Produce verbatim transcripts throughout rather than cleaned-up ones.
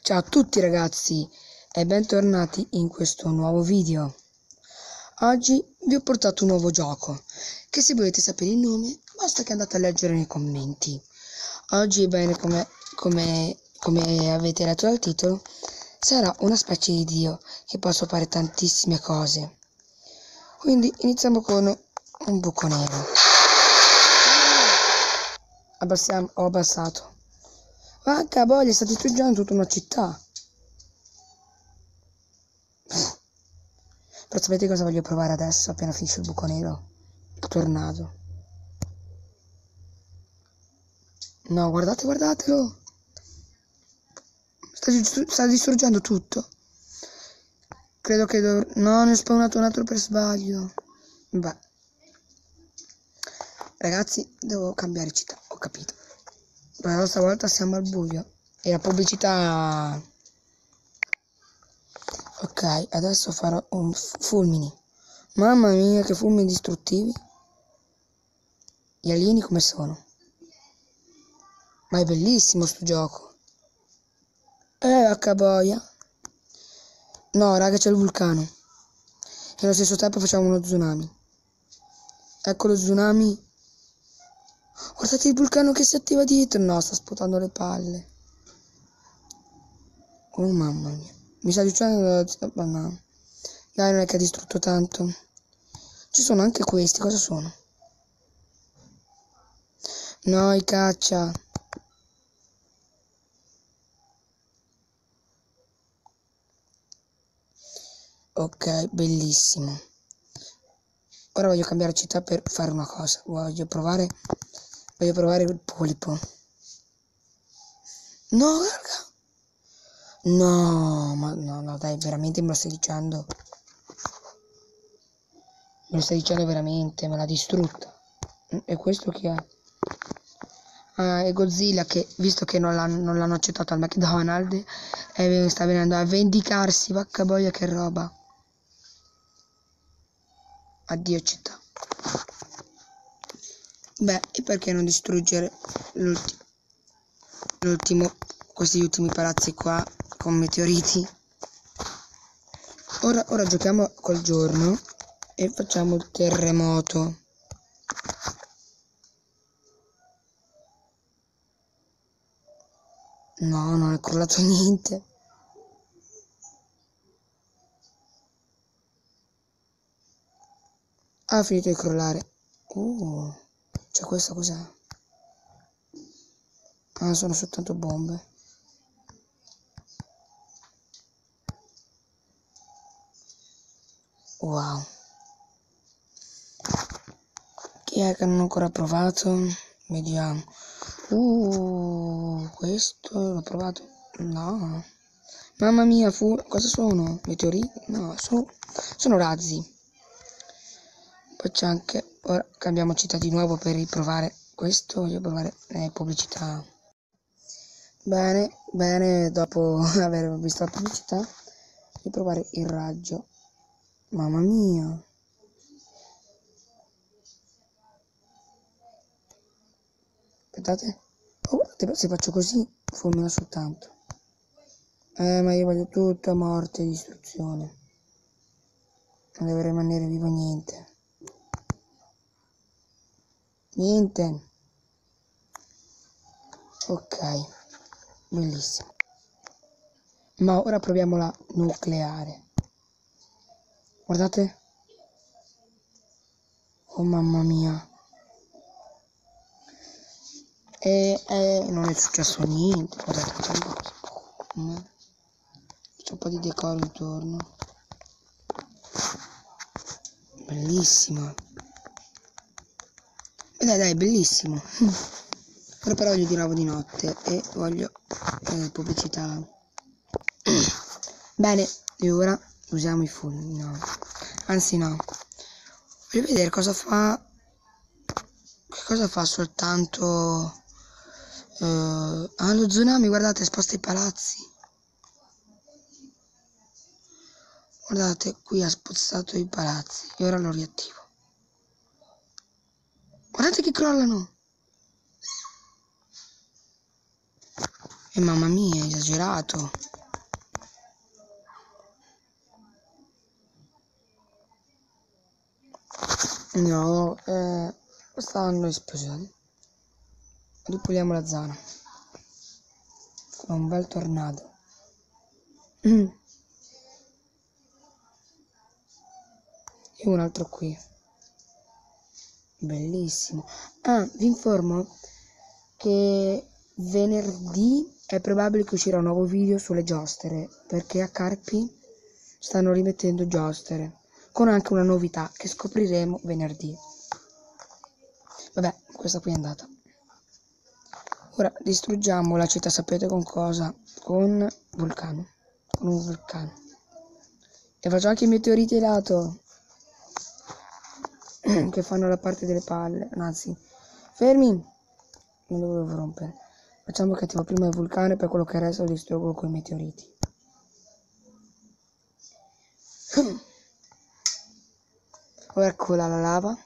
Ciao a tutti ragazzi e bentornati in questo nuovo video. Oggi vi ho portato un nuovo gioco che, se volete sapere il nome, basta che andate a leggere nei commenti. Oggi, bene, come, come, come avete letto dal titolo, sarà una specie di dio che posso fare tantissime cose. Quindi iniziamo con un buco nero. Abbassiamo, ho abbassato. Vacca boia, sta distruggendo tutta una città. Però sapete cosa voglio provare adesso, appena finisce il buco nero? Il tornado. No, guardate, guardatelo. Sta, sta distruggendo tutto. Credo che dov... No, ne ho spawnato un altro per sbaglio. Beh. Ragazzi, devo cambiare città, ho capito. Però stavolta siamo al buio. E la pubblicità... Ok, adesso farò un fulmini. Mamma mia, che fulmini distruttivi. Gli alieni come sono? Ma è bellissimo sto gioco. Eh, H boia. No, raga, c'è il vulcano. E allo stesso tempo facciamo uno tsunami. Ecco lo tsunami. Guardate il vulcano che si attiva dietro. No, sta sputando le palle. Oh mamma mia. Mi sta dicendo la banana. Dai, non è che ha distrutto tanto. Ci sono anche questi, cosa sono? No, i caccia. Ok, bellissimo. Ora voglio cambiare città per fare una cosa. Voglio provare. Voglio provare il polipo. No, raga. No, ma no, no, dai, veramente me lo stai dicendo. Me lo stai dicendo veramente, me l'ha distrutta. E questo chi è? Ah, è Godzilla che, visto che non l'hanno, non l'hanno accettato al McDonald's, e sta venendo a vendicarsi, vacca boia, che roba. Addio città. Beh, e perché non distruggere l'ultimo, l'ultimo, questi ultimi palazzi qua con meteoriti? Ora, ora giochiamo col giorno e facciamo il terremoto. No, non è crollato niente. Ha finito di crollare. Uh, c'è questa cos'è? Ah, sono soltanto bombe. Wow. Chi è che non ho ancora provato? Vediamo. Uh, questo l'ho provato. No. Mamma mia, fu... cosa sono? Meteoriti? No, sono, sono razzi. Poi c'è anche... Ora cambiamo città di nuovo per riprovare questo. Voglio provare eh, pubblicità. Bene, bene, dopo aver visto la pubblicità, voglio provare il raggio. Mamma mia. Aspettate. Oh, guardate, se faccio così, fulmina soltanto. Eh, ma io voglio tutto a morte e distruzione. Non deve rimanere vivo niente. Niente. Ok. Bellissimo. Ma ora proviamo la nucleare. Guardate. Oh mamma mia. E eh, non è successo niente. Guardate, c'è un po'. C'è un po' di decoro intorno. Bellissimo. E dai, dai, bellissimo. Ora però voglio di nuovo di notte e voglio eh, pubblicità. Bene, e ora usiamo i fulmini. No. Anzi no. Voglio vedere cosa fa. Che cosa fa soltanto. Uh, ah, lo tsunami, guardate, sposta i palazzi. Guardate, qui ha spostato i palazzi e ora lo riattivo. Guardate che crollano. E mamma mia, è esagerato. No, eh, stanno esplosioni. Ripuliamo la zona con un bel tornado. Mm. E un altro qui. Bellissimo. Ah, vi informo che venerdì è probabile che uscirà un nuovo video sulle giostere, perché a Carpi stanno rimettendo giostere, con anche una novità che scopriremo venerdì. Vabbè, questa qui è andata. Ora distruggiamo la città, sapete con cosa? Con vulcano. Con un vulcano. E faccio anche i meteoriti lato che fanno la parte delle palle. Anzi, fermi! Non dovevo rompere. Facciamo che attivo prima il vulcano e poi quello che resta lo distruggo con i meteoriti. Ora eccola la lava.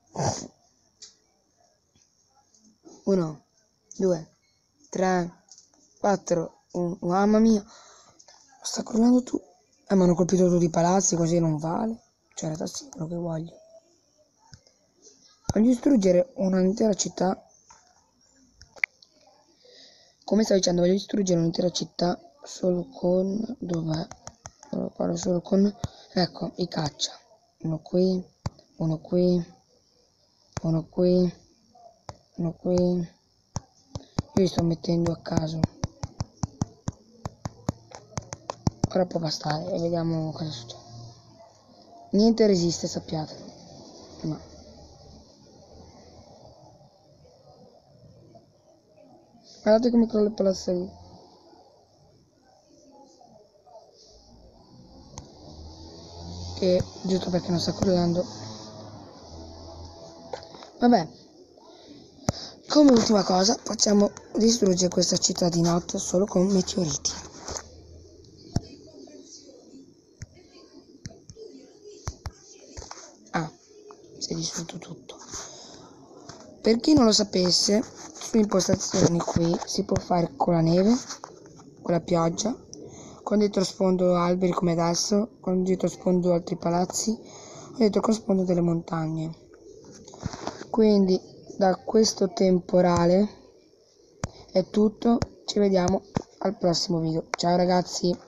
Uno, due, tre, quattro, un, mamma mia, sta crollando tu. Eh, ma hanno colpito tutti i palazzi, così non vale. Cioè, in realtà sì, quello che voglio. Voglio distruggere un'intera città. Come stavo dicendo, voglio distruggere un'intera città solo con... Dov'è? Solo con... Ecco, i caccia. Uno qui, uno qui, uno qui, uno qui. Io li sto mettendo a caso. Ora può bastare e vediamo cosa succede. Niente resiste, sappiate. No. Guardate come crolla il palazzo lì. E giusto perché non sta crollando. Vabbè. Come ultima cosa facciamo distruggere questa città di notte solo con meteoriti. Ah, si è distrutto tutto. Per chi non lo sapesse, su impostazioni qui si può fare con la neve, con la pioggia, con dietro sfondo alberi come adesso, con dietro sfondo altri palazzi, con dietro con sfondo delle montagne. Quindi da questo temporale è tutto, ci vediamo al prossimo video. Ciao ragazzi!